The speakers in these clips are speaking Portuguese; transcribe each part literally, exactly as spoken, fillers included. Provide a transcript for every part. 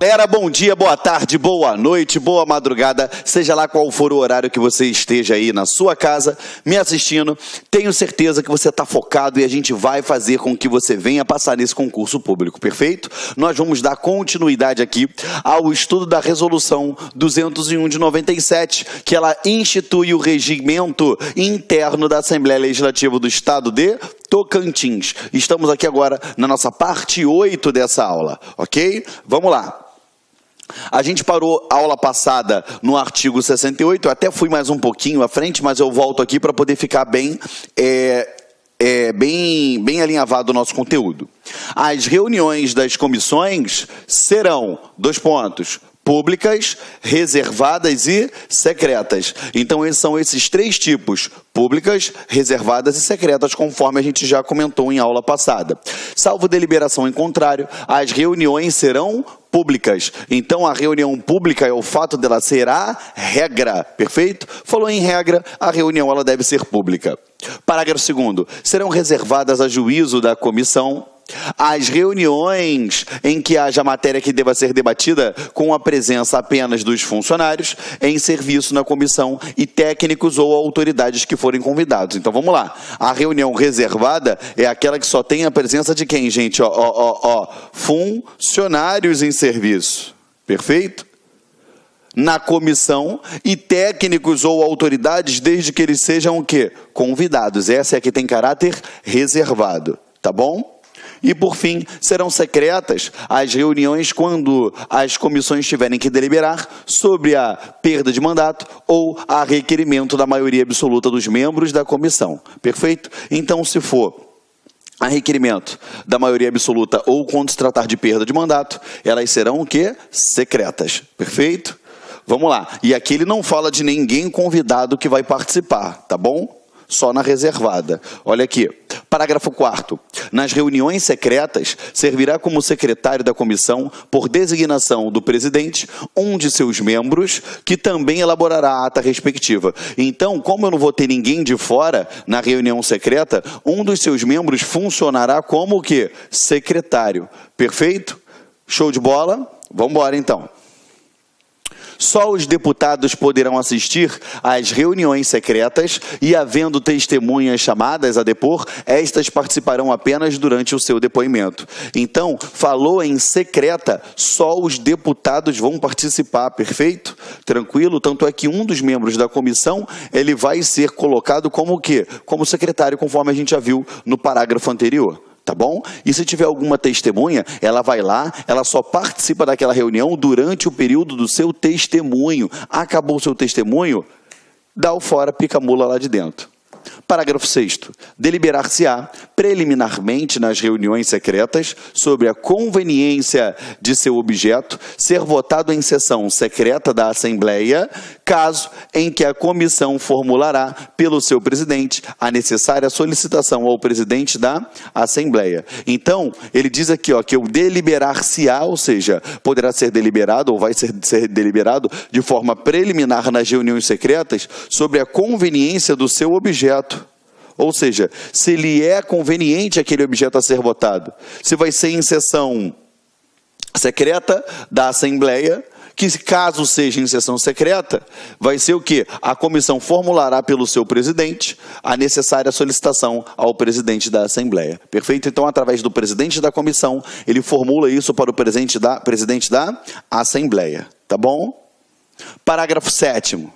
galera, bom dia, boa tarde, boa noite, boa madrugada, seja lá qual for o horário que você esteja aí na sua casa, me assistindo, tenho certeza que você está focado e a gente vai fazer com que você venha passar nesse concurso público, perfeito? Nós vamos dar continuidade aqui ao estudo da resolução duzentos e um de noventa e sete, que ela institui o regimento interno da Assembleia Legislativa do Estado de Tocantins. Estamos aqui agora na nossa parte oito dessa aula, ok? Vamos lá. A gente parou a aula passada no artigo sessenta e oito, eu até fui mais um pouquinho à frente, mas eu volto aqui para poder ficar bem, é, é, bem, bem alinhavado o nosso conteúdo. As reuniões das comissões serão, dois pontos, públicas, reservadas e secretas. Então, esses são esses três tipos, públicas, reservadas e secretas, conforme a gente já comentou em aula passada. Salvo deliberação em contrário, as reuniões serão públicas. Então, a reunião pública é o fato dela ser a regra, perfeito? Falou em regra, a reunião ela deve ser pública. Parágrafo segundo, serão reservadas a juízo da comissão as reuniões em que haja matéria que deva ser debatida com a presença apenas dos funcionários em serviço na comissão e técnicos ou autoridades que forem convidados. Então, vamos lá. A reunião reservada é aquela que só tem a presença de quem, gente? Ó, ó, ó, ó, funcionários em serviço. Perfeito? Na comissão e técnicos ou autoridades, desde que eles sejam o quê? Convidados. Essa é a que tem caráter reservado. Tá bom? E, por fim, serão secretas as reuniões quando as comissões tiverem que deliberar sobre a perda de mandato ou a requerimento da maioria absoluta dos membros da comissão. Perfeito? Então, se for a requerimento da maioria absoluta ou quando se tratar de perda de mandato, elas serão o quê? Secretas. Perfeito? Vamos lá. E aqui ele não fala de ninguém convidado que vai participar, tá bom? Só na reservada. Olha aqui, parágrafo quarto. Nas reuniões secretas, servirá como secretário da comissão, por designação do presidente, um de seus membros, que também elaborará a ata respectiva. Então, como eu não vou ter ninguém de fora na reunião secreta, um dos seus membros funcionará como o quê? Secretário. Perfeito? Show de bola? Vamos embora, então. Só os deputados poderão assistir às reuniões secretas e, havendo testemunhas chamadas a depor, estas participarão apenas durante o seu depoimento. Então, falou em secreta, só os deputados vão participar, perfeito? Tranquilo? Tanto é que um dos membros da comissão, ele vai ser colocado como o quê? Como secretário, conforme a gente já viu no parágrafo anterior. Tá bom? E se tiver alguma testemunha, ela vai lá, ela só participa daquela reunião durante o período do seu testemunho. Acabou o seu testemunho, dá o fora, pica a mula lá de dentro. Parágrafo sexto. Deliberar-se-á preliminarmente nas reuniões secretas sobre a conveniência de seu objeto ser votado em sessão secreta da Assembleia, caso em que a comissão formulará pelo seu presidente a necessária solicitação ao presidente da Assembleia. Então, ele diz aqui ó, que o deliberar-se-á, ou seja, poderá ser deliberado ou vai ser, ser deliberado de forma preliminar nas reuniões secretas sobre a conveniência do seu objeto. Ou seja, se lhe é conveniente aquele objeto a ser votado. Se vai ser em sessão secreta da Assembleia, que caso seja em sessão secreta, vai ser o quê? A comissão formulará pelo seu presidente a necessária solicitação ao presidente da Assembleia. Perfeito? Então, através do presidente da comissão, ele formula isso para o presidente da, presidente da Assembleia. Tá bom? Parágrafo sétimo.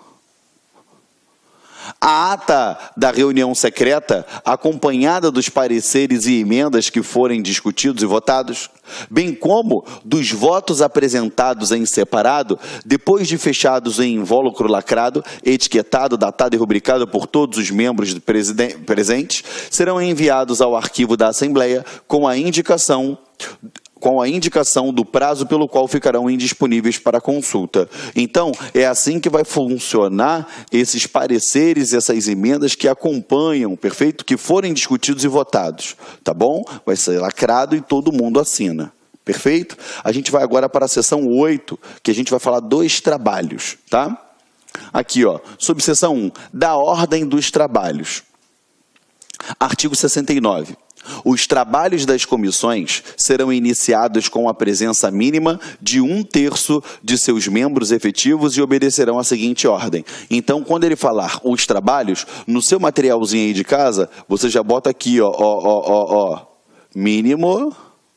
A ata da reunião secreta, acompanhada dos pareceres e emendas que forem discutidos e votados, bem como dos votos apresentados em separado, depois de fechados em invólucro lacrado, etiquetado, datado e rubricado por todos os membros presentes, serão enviados ao arquivo da Assembleia com a indicação com a indicação do prazo pelo qual ficarão indisponíveis para consulta. Então, é assim que vai funcionar esses pareceres, essas emendas que acompanham, perfeito? Que forem discutidos e votados, tá bom? Vai ser lacrado e todo mundo assina, perfeito? A gente vai agora para a seção oito, que a gente vai falar dos trabalhos, tá? Aqui, ó, subseção um, da ordem dos trabalhos. Artigo sessenta e nove. Os trabalhos das comissões serão iniciados com a presença mínima de um terço de seus membros efetivos e obedecerão à seguinte ordem. Então, quando ele falar os trabalhos, no seu materialzinho aí de casa, você já bota aqui, ó, ó, ó, ó, ó, mínimo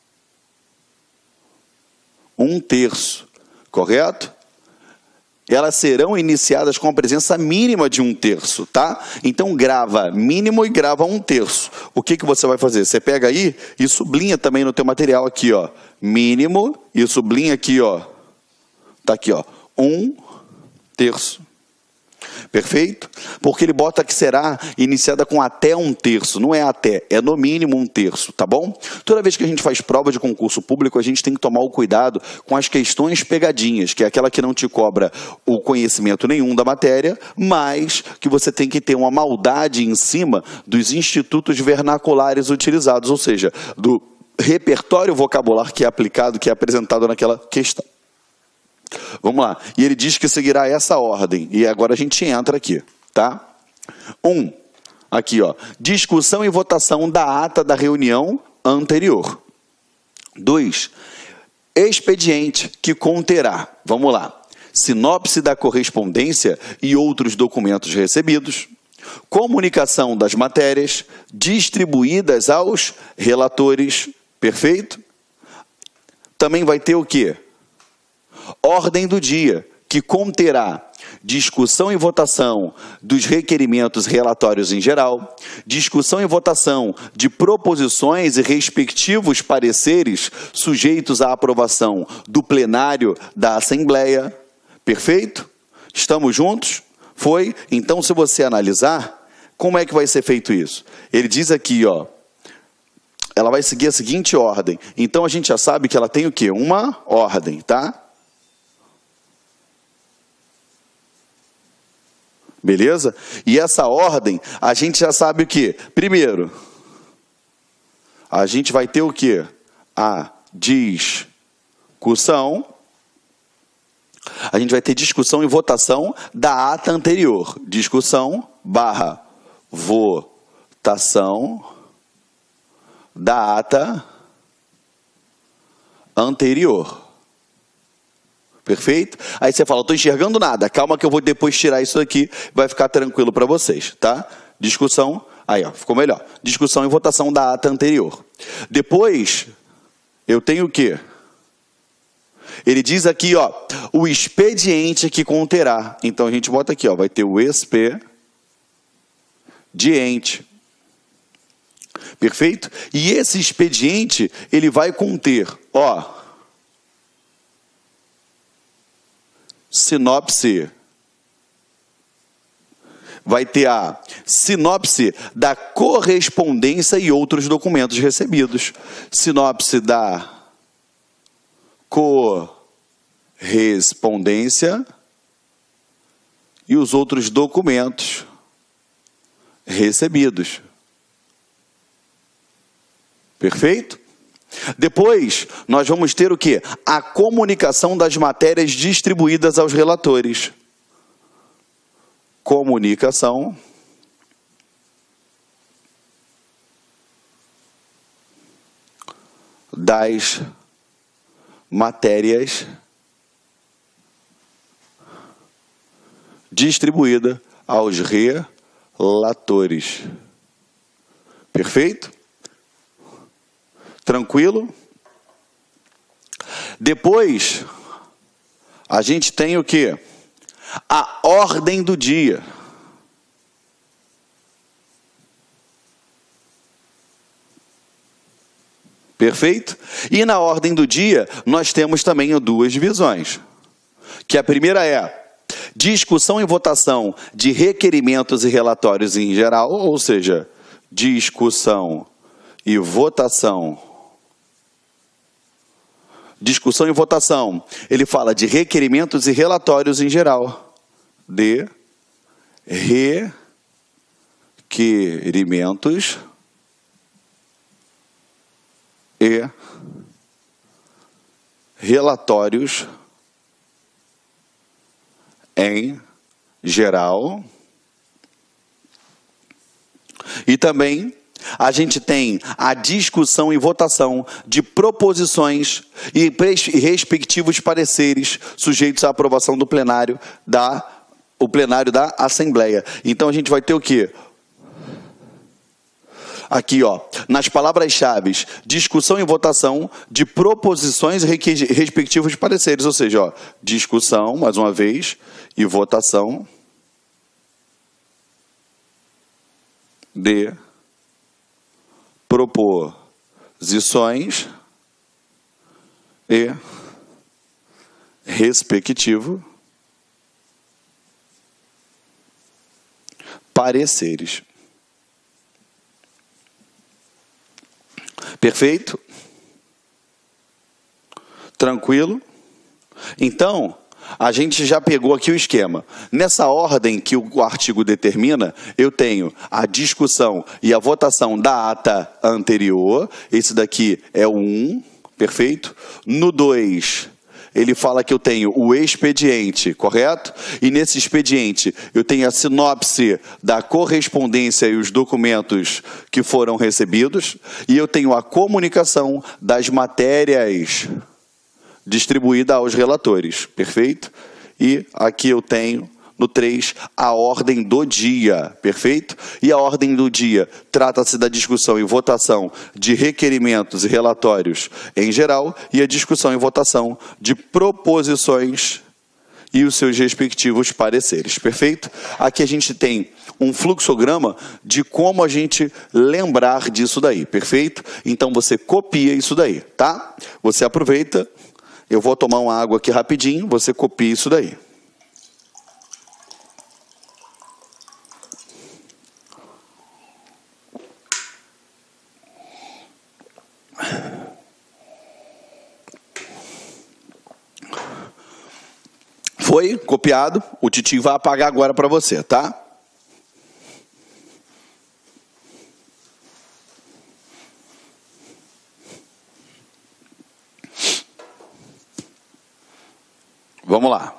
um terço, correto? Elas serão iniciadas com a presença mínima de um terço, tá? Então, grava mínimo e grava um terço. O que que você vai fazer? Você pega aí e sublinha também no teu material aqui, ó. Mínimo e sublinha aqui, ó. Tá aqui, ó. Um terço. Perfeito? Porque ele bota que será iniciada com até um terço. Não é até, é no mínimo um terço, tá bom? Toda vez que a gente faz prova de concurso público, a gente tem que tomar o cuidado com as questões pegadinhas, que é aquela que não te cobra o conhecimento nenhum da matéria, mas que você tem que ter uma maldade em cima dos institutos vernaculares utilizados, ou seja, do repertório vocabular que é aplicado, que é apresentado naquela questão. Vamos lá. E ele diz que seguirá essa ordem. E agora a gente entra aqui, tá? Um, aqui, ó. Discussão e votação da ata da reunião anterior. Dois, expediente que conterá, vamos lá, sinopse da correspondência e outros documentos recebidos, comunicação das matérias distribuídas aos relatores, perfeito? Também vai ter o quê? Ordem do dia, que conterá discussão e votação dos requerimentos relatórios em geral, discussão e votação de proposições e respectivos pareceres sujeitos à aprovação do plenário da Assembleia. Perfeito? Estamos juntos? Foi? Então, se você analisar, como é que vai ser feito isso? Ele diz aqui, ó, ela vai seguir a seguinte ordem. Então, a gente já sabe que ela tem o quê? Uma ordem, tá? Beleza? E essa ordem, a gente já sabe o quê? Primeiro, a gente vai ter o quê? A discussão. A gente vai ter discussão e votação da ata anterior. Discussão barra votação da ata anterior. Perfeito? Aí você fala, estou enxergando nada, calma que eu vou depois tirar isso aqui, vai ficar tranquilo para vocês, tá? Discussão, aí ó, ficou melhor. Discussão e votação da ata anterior. Depois, eu tenho o quê? Ele diz aqui, ó, o expediente que conterá. Então a gente bota aqui, ó, vai ter o expediente. Perfeito? E esse expediente, ele vai conter, ó, sinopse, vai ter a sinopse da correspondência e outros documentos recebidos. Sinopse da correspondência e os outros documentos recebidos. Perfeito? Depois, nós vamos ter o quê? A comunicação das matérias distribuídas aos relatores. Comunicação das matérias distribuída aos relatores. Perfeito? Tranquilo? Depois, a gente tem o quê? A ordem do dia. Perfeito? E na ordem do dia, nós temos também duas divisões. Que a primeira é discussão e votação de requerimentos e relatórios em geral, ou seja, discussão e votação. Discussão e votação. Ele fala de requerimentos e relatórios em geral. De requerimentos e relatórios em geral. E também a gente tem a discussão e votação de proposições e respectivos pareceres sujeitos à aprovação do plenário da, o plenário da Assembleia. Então, a gente vai ter o quê? Aqui, ó, nas palavras-chave, discussão e votação de proposições e respectivos pareceres, ou seja, ó, discussão, mais uma vez, e votação de proposições e respectivo pareceres. Perfeito? Tranquilo? Então, a gente já pegou aqui o esquema. Nessa ordem que o artigo determina, eu tenho a discussão e a votação da ata anterior. Esse daqui é o um, perfeito? No dois, ele fala que eu tenho o expediente, correto? E nesse expediente eu tenho a sinopse da correspondência e os documentos que foram recebidos. E eu tenho a comunicação das matérias distribuída aos relatores, perfeito? E aqui eu tenho, no três, a ordem do dia, perfeito? E a ordem do dia trata-se da discussão e votação de requerimentos e relatórios em geral e a discussão e votação de proposições e os seus respectivos pareceres, perfeito? Aqui a gente tem um fluxograma de como a gente lembrar disso daí, perfeito? Então você copia isso daí, tá? Você aproveita. Eu vou tomar uma água aqui rapidinho, você copia isso daí. Foi copiado, o Titi vai apagar agora para você, tá? Vamos lá.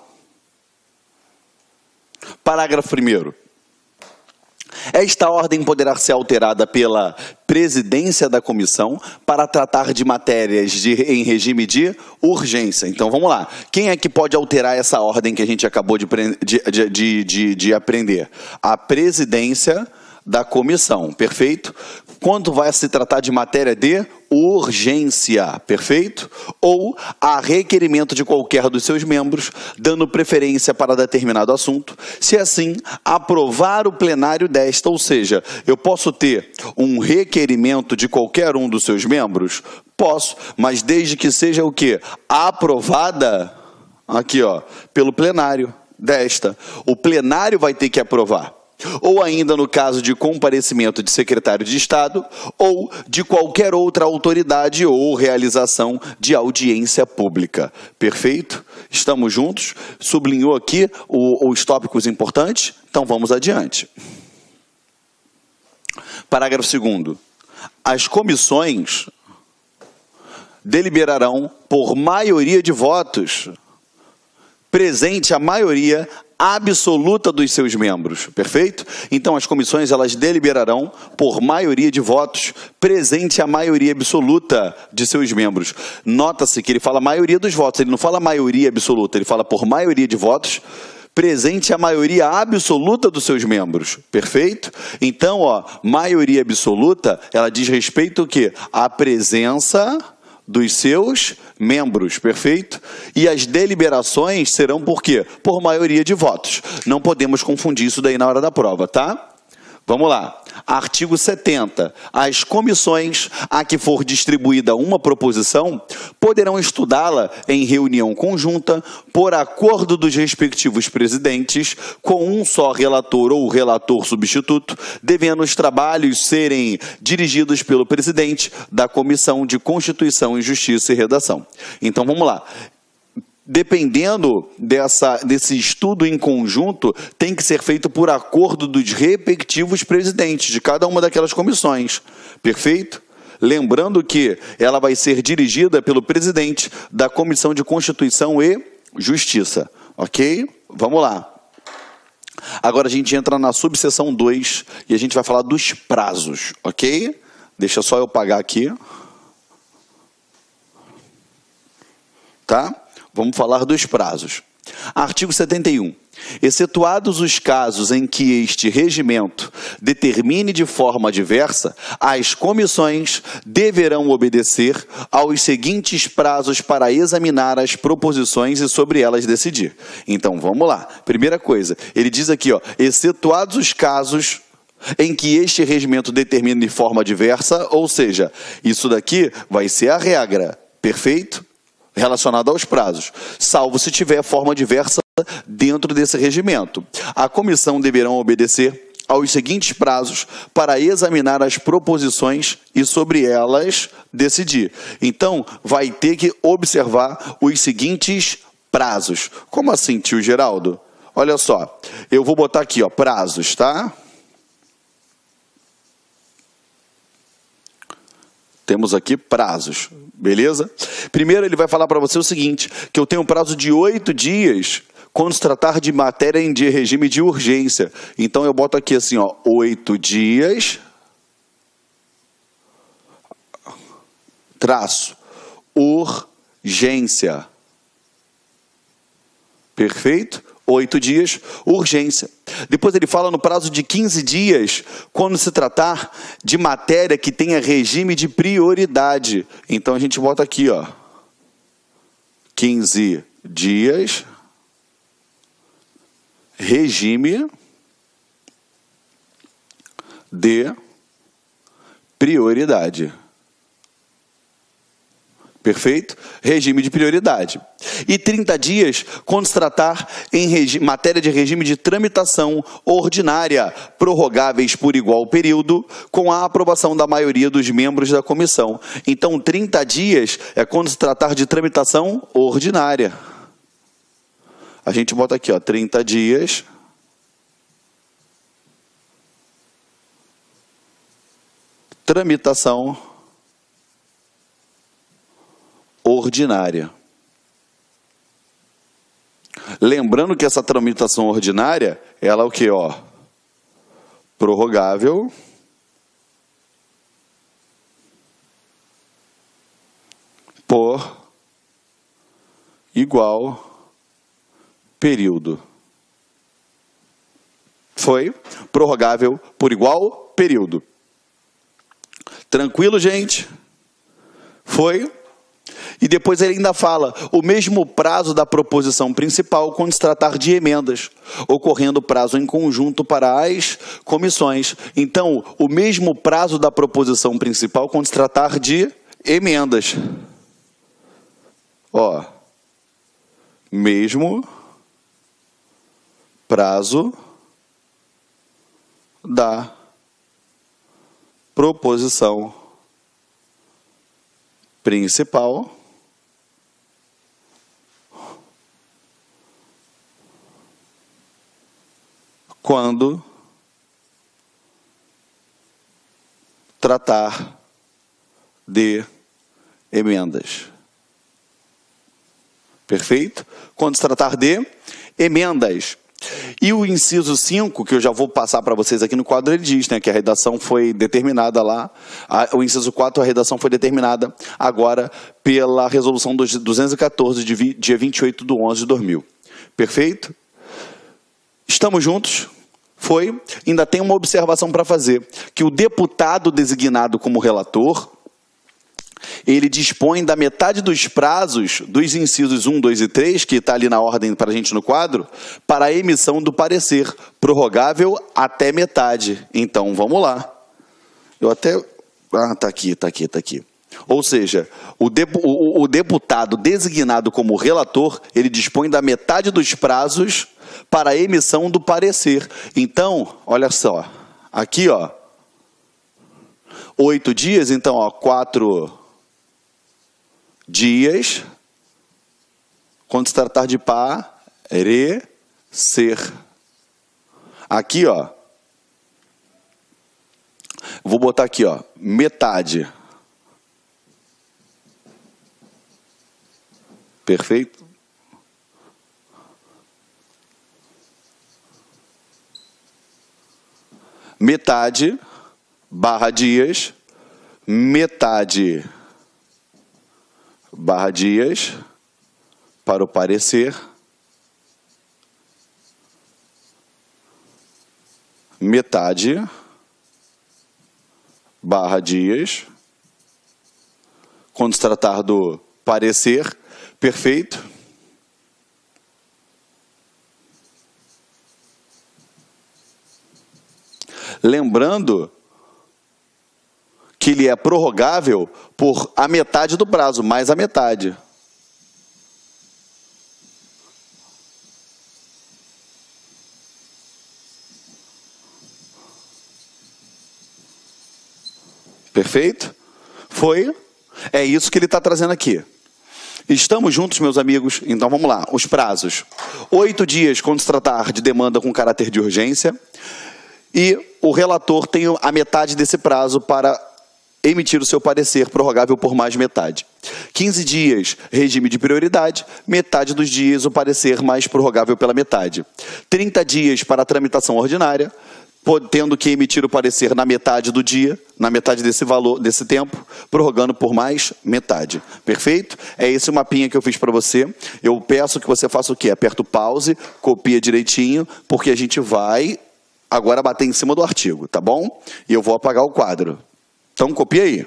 Parágrafo primeiro. Esta ordem poderá ser alterada pela presidência da comissão para tratar de matérias de, em regime de urgência. Então, vamos lá. Quem é que pode alterar essa ordem que a gente acabou de, de, de, de, de aprender? A presidência da comissão, perfeito? Quando vai se tratar de matéria de urgência, perfeito? Ou a requerimento de qualquer dos seus membros, dando preferência para determinado assunto, se assim aprovar o plenário desta, ou seja, eu posso ter um requerimento de qualquer um dos seus membros? Posso, mas desde que seja o quê? Aprovada, aqui ó, pelo plenário desta. O plenário vai ter que aprovar. Ou ainda no caso de comparecimento de secretário de Estado, ou de qualquer outra autoridade ou realização de audiência pública. Perfeito? Estamos juntos? Sublinhou aqui o, os tópicos importantes? Então vamos adiante. Parágrafo segundo. As comissões deliberarão por maioria de votos, presente a maioria absoluta dos seus membros, perfeito? Então, as comissões, elas deliberarão por maioria de votos, presente a maioria absoluta de seus membros. Nota-se que ele fala maioria dos votos, ele não fala maioria absoluta, ele fala por maioria de votos, presente a maioria absoluta dos seus membros, perfeito? Então, ó, maioria absoluta, ela diz respeito ao quê? A presença dos seus membros, perfeito? E as deliberações serão por quê? Por maioria de votos. Não podemos confundir isso daí na hora da prova, tá? Vamos lá. Artigo setenta. As comissões a que for distribuída uma proposição poderão estudá-la em reunião conjunta por acordo dos respectivos presidentes com um só relator ou relator substituto, devendo os trabalhos serem dirigidos pelo presidente da Comissão de Constituição e Justiça e Redação. Então, vamos lá. Dependendo dessa, desse estudo em conjunto, tem que ser feito por acordo dos respectivos presidentes de cada uma daquelas comissões. Perfeito? Lembrando que ela vai ser dirigida pelo presidente da Comissão de Constituição e Justiça. Ok? Vamos lá. Agora a gente entra na subseção dois e a gente vai falar dos prazos, ok? Deixa só eu apagar aqui. Tá? Vamos falar dos prazos. Artigo setenta e um. Excetuados os casos em que este regimento determine de forma diversa, as comissões deverão obedecer aos seguintes prazos para examinar as proposições e sobre elas decidir. Então, vamos lá. Primeira coisa, ele diz aqui, ó, excetuados os casos em que este regimento determine de forma diversa, ou seja, isso daqui vai ser a regra, perfeito? Relacionado aos prazos, salvo se tiver forma diversa dentro desse regimento. A comissão deverá obedecer aos seguintes prazos para examinar as proposições e sobre elas decidir. Então, vai ter que observar os seguintes prazos. Como assim, tio Geraldo? Olha só, eu vou botar aqui, ó, prazos, tá? Temos aqui prazos, beleza? Primeiro ele vai falar para você o seguinte, que eu tenho um prazo de oito dias quando se tratar de matéria em de regime de urgência. Então eu boto aqui assim, ó, oito dias, traço, urgência. Perfeito? Oito dias, urgência. Depois ele fala no prazo de quinze dias, quando se tratar de matéria que tenha regime de prioridade. Então a gente bota aqui, ó, quinze dias, regime de prioridade. Perfeito? Regime de prioridade. E trinta dias, quando se tratar em matéria de regime de tramitação ordinária, prorrogáveis por igual período, com a aprovação da maioria dos membros da comissão. Então, trinta dias é quando se tratar de tramitação ordinária. A gente bota aqui, ó, trinta dias. Tramitação ordinária. Lembrando que essa tramitação ordinária, ela é o que, ó? Prorrogável por igual período. Foi? Prorrogável por igual período. Tranquilo, gente? Foi? E depois ele ainda fala, o mesmo prazo da proposição principal quando se tratar de emendas, ocorrendo prazo em conjunto para as comissões. Então, o mesmo prazo da proposição principal quando se tratar de emendas. Ó, mesmo prazo da proposição principal quando tratar de emendas. Perfeito? Quando se tratar de emendas. E o inciso cinco, que eu já vou passar para vocês aqui no quadro, ele diz, né, que a redação foi determinada lá, a, o inciso quatro, a redação foi determinada agora pela resolução duzentos e quatorze, de vi, dia vinte e oito de onze de dois mil. Perfeito? Estamos juntos? Foi. Ainda tem uma observação para fazer, que o deputado designado como relator, ele dispõe da metade dos prazos dos incisos um, dois e três, que está ali na ordem para a gente no quadro, para a emissão do parecer, prorrogável até metade. Então, vamos lá. Eu até... Ah, está aqui, está aqui, está aqui. Ou seja, o, depu... o deputado designado como relator, ele dispõe da metade dos prazos para a emissão do parecer. Então, olha só, aqui, ó, oito dias, então, ó, quatro... dias, quando se tratar de parecer. Aqui, ó, vou botar aqui, ó, metade. Perfeito? metade, barra dias, metade, barra dias, para o parecer, metade, barra dias, quando se tratar do parecer, perfeito. Lembrando que ele é prorrogável por a metade do prazo, mais a metade. Perfeito? Foi? É isso que ele está trazendo aqui. Estamos juntos, meus amigos? Então vamos lá. Os prazos. Oito dias quando se tratar de demanda com caráter de urgência. E o relator tem a metade desse prazo para emitir o seu parecer prorrogável por mais metade. quinze dias, regime de prioridade, metade dos dias o parecer mais prorrogável pela metade. trinta dias para a tramitação ordinária, tendo que emitir o parecer na metade do dia, na metade desse valor, desse tempo, prorrogando por mais metade. Perfeito? É esse o mapinha que eu fiz para você. Eu peço que você faça o quê? Aperta o pause, copia direitinho, porque a gente vai agora bater em cima do artigo, tá bom? E eu vou apagar o quadro. Então, copia aí.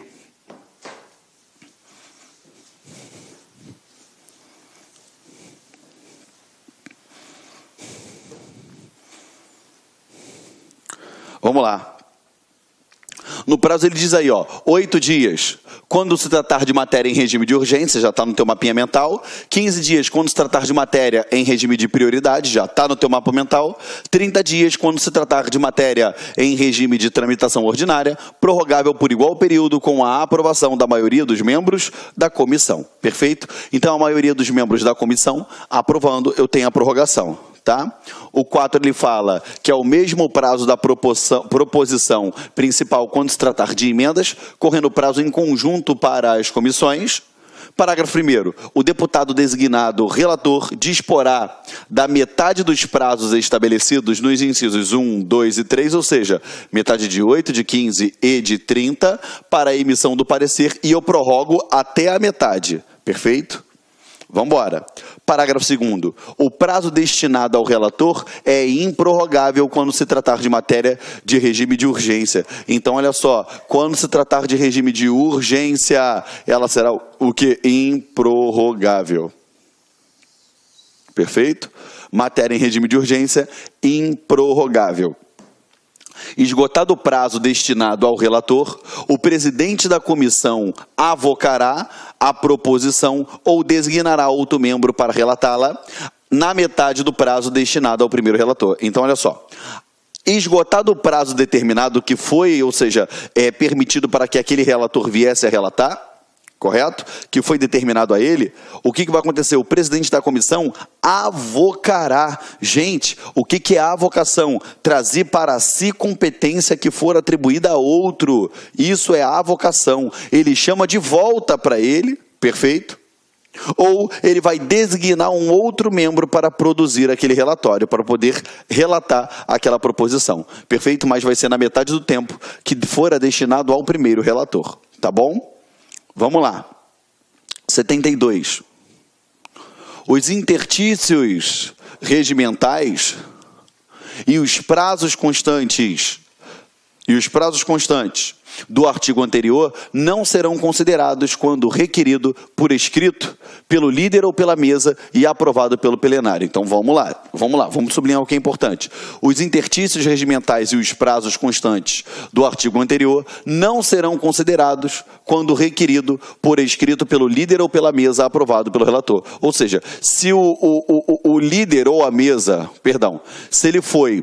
Vamos lá. No prazo ele diz aí, ó, oito dias, quando se tratar de matéria em regime de urgência, já está no teu mapinha mental. quinze dias, quando se tratar de matéria em regime de prioridade, já está no teu mapa mental. trinta dias, quando se tratar de matéria em regime de tramitação ordinária, prorrogável por igual período com a aprovação da maioria dos membros da comissão. Perfeito? Então, a maioria dos membros da comissão aprovando, eu tenho a prorrogação. Tá? O quatro ele fala que é o mesmo prazo da proposição principal quando se tratar de emendas, correndo prazo em conjunto para as comissões. Parágrafo primeiro. O deputado designado relator disporá da metade dos prazos estabelecidos nos incisos um, dois e três, ou seja, metade de oito, de quinze e de trinta, para a emissão do parecer, e eu prorrogo até a metade. Perfeito? Vamos embora. Parágrafo segundo. O prazo destinado ao relator é improrrogável quando se tratar de matéria de regime de urgência. Então, olha só, quando se tratar de regime de urgência, ela será o que? Improrrogável. Perfeito? Matéria em regime de urgência, improrrogável. Esgotado o prazo destinado ao relator, o presidente da comissão avocará a proposição ou designará outro membro para relatá-la na metade do prazo destinado ao primeiro relator. Então, olha só. Esgotado o prazo determinado que foi, ou seja, é permitido para que aquele relator viesse a relatar, correto? Que foi determinado a ele, o que, que vai acontecer? O presidente da comissão avocará. Gente, o que, que é a avocação? Trazer para si competência que for atribuída a outro. Isso é a avocação. Ele chama de volta para ele, perfeito? Ou ele vai designar um outro membro para produzir aquele relatório, para poder relatar aquela proposição. Perfeito? Mas vai ser na metade do tempo que fora destinado ao primeiro relator. Tá bom? Vamos lá. setenta e dois. Os intertícios regimentais e os prazos constantes e os prazos constantes do artigo anterior não serão considerados quando requerido por escrito pelo líder ou pela mesa e aprovado pelo plenário. Então vamos lá, vamos lá, vamos sublinhar o que é importante. Os intertícios regimentais e os prazos constantes do artigo anterior não serão considerados quando requerido por escrito pelo líder ou pela mesa aprovado pelo relator. Ou seja, se o, o, o, o líder ou a mesa, perdão, se ele foi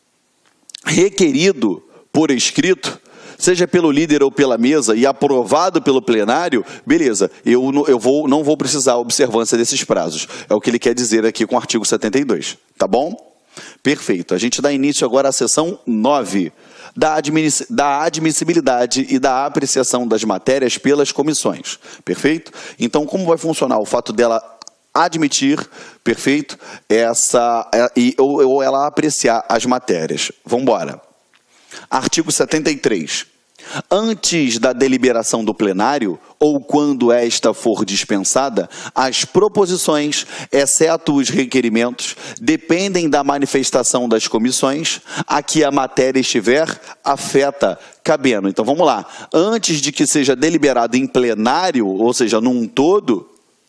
requerido por escrito, seja pelo líder ou pela mesa e aprovado pelo plenário, beleza, eu, eu vou, não vou precisar observância desses prazos. É o que ele quer dizer aqui com o artigo setenta e dois, tá bom? Perfeito. A gente dá início agora à seção nove, da, admiss, da admissibilidade e da apreciação das matérias pelas comissões, perfeito? Então, como vai funcionar o fato dela admitir, perfeito, essa, e, ou, ou ela apreciar as matérias? Vamos embora. Artigo setenta e três. Antes da deliberação do plenário, ou quando esta for dispensada, as proposições, exceto os requerimentos, dependem da manifestação das comissões a que a matéria estiver afeta, cabendo. Então, vamos lá. Antes de que seja deliberado em plenário, ou seja, num todo,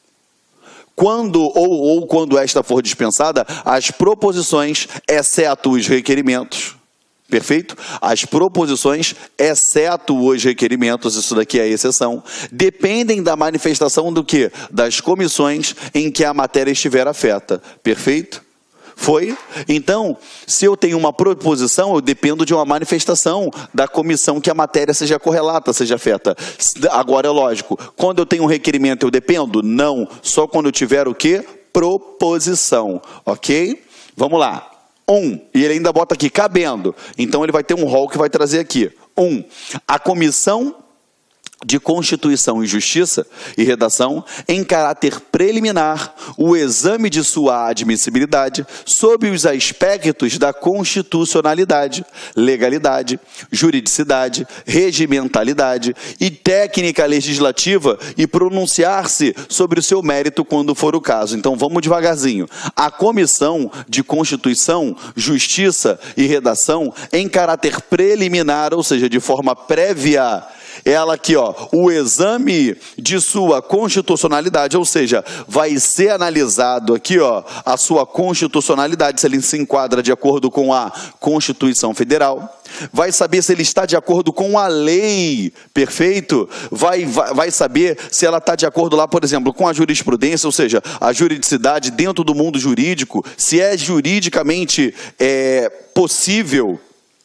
quando ou, ou quando esta for dispensada, as proposições, exceto os requerimentos, perfeito? As proposições, exceto os requerimentos, isso daqui é a exceção, dependem da manifestação do quê? Das comissões em que a matéria estiver afeta, perfeito? Foi? Então, se eu tenho uma proposição, eu dependo de uma manifestação da comissão que a matéria seja correlata, seja afeta. Agora, é lógico, quando eu tenho um requerimento, eu dependo? Não, só quando eu tiver o quê? Proposição, ok? Vamos lá. Um, e ele ainda bota aqui, cabendo. Então, ele vai ter um rol que vai trazer aqui. Um, a comissão de Constituição e Justiça e Redação, em caráter preliminar, o exame de sua admissibilidade sob os aspectos da constitucionalidade, legalidade, juridicidade, regimentalidade e técnica legislativa e pronunciar-se sobre o seu mérito quando for o caso. Então, vamos devagarzinho. A Comissão de Constituição, Justiça e Redação, em caráter preliminar, ou seja, de forma prévia, ela aqui, ó, o exame de sua constitucionalidade, ou seja, vai ser analisado aqui, ó, a sua constitucionalidade, se ele se enquadra de acordo com a Constituição Federal, vai saber se ele está de acordo com a lei, perfeito? Vai, vai, vai saber se ela está de acordo lá, por exemplo, com a jurisprudência, ou seja, a juridicidade dentro do mundo jurídico, se é juridicamente é, possível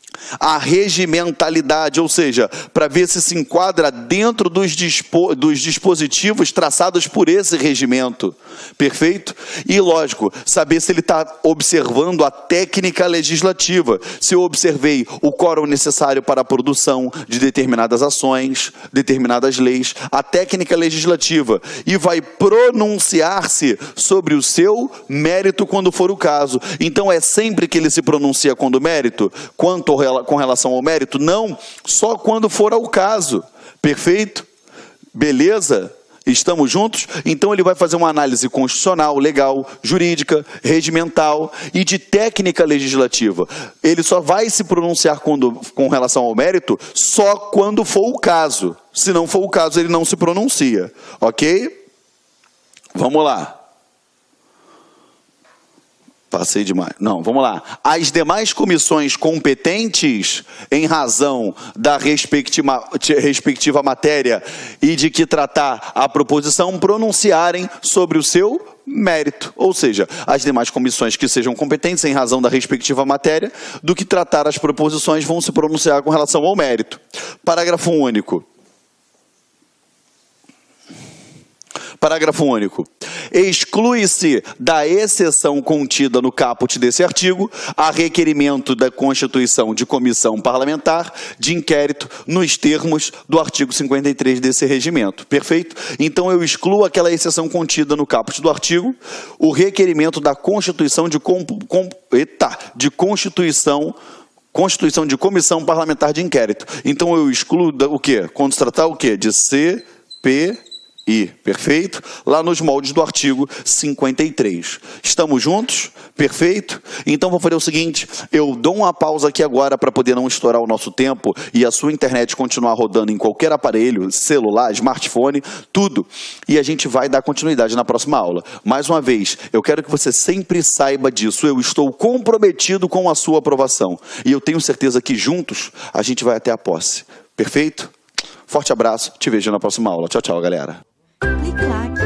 a regimentalidade, ou seja, para ver se se enquadra dentro dos, dispo, dos dispositivos traçados por esse regimento, perfeito? E, lógico, saber se ele está observando a técnica legislativa, se eu observei o quórum necessário para a produção de determinadas ações, determinadas leis, a técnica legislativa, e vai pronunciar-se sobre o seu mérito quando for o caso. Então, é sempre que ele se pronuncia quando mérito, quanto ao com relação ao mérito? Não, só quando for ao caso, perfeito? Beleza? Estamos juntos? Então ele vai fazer uma análise constitucional, legal, jurídica, regimental e de técnica legislativa. Ele só vai se pronunciar quando, com relação ao mérito só quando for o caso. Se não for o caso, ele não se pronuncia, ok? Vamos lá. Passei demais. Não, vamos lá. As demais comissões competentes, em razão da respectiva, respectiva matéria e de que tratar a proposição, pronunciarem sobre o seu mérito. Ou seja, as demais comissões que sejam competentes, em razão da respectiva matéria, do que tratar as proposições, vão se pronunciar com relação ao mérito. Parágrafo único. Parágrafo único. Exclui-se da exceção contida no caput desse artigo a requerimento da constituição de comissão parlamentar de inquérito nos termos do artigo cinquenta e três desse regimento. Perfeito? Então eu excluo aquela exceção contida no caput do artigo, o requerimento da constituição de, com, com, eita, de constituição Constituição de comissão parlamentar de inquérito. Então eu excluo o quê? Quando se tratar o quê? De C P I, perfeito? Lá nos moldes do artigo cinquenta e três. Estamos juntos? Perfeito? Então vou fazer o seguinte, eu dou uma pausa aqui agora para poder não estourar o nosso tempo e a sua internet continuar rodando em qualquer aparelho, celular, smartphone, tudo. E a gente vai dar continuidade na próxima aula. Mais uma vez, eu quero que você sempre saiba disso. Eu estou comprometido com a sua aprovação. E eu tenho certeza que juntos a gente vai até a posse. Perfeito? Forte abraço, te vejo na próxima aula. Tchau, tchau, galera. Clique lá.